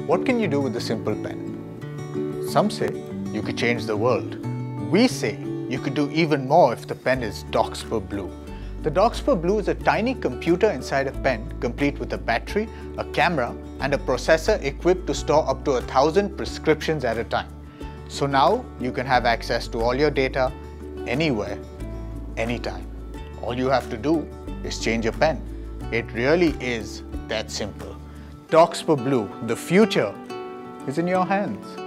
What can you do with a simple pen? Some say you could change the world. We say you could do even more if the pen is Doxper Blue. The Doxper Blue is a tiny computer inside a pen, complete with a battery, a camera, and a processor equipped to store up to 1,000 prescriptions at a time. So now you can have access to all your data, anywhere, anytime. All you have to do is change your pen. It really is that simple. Doxper Blue, the future is in your hands.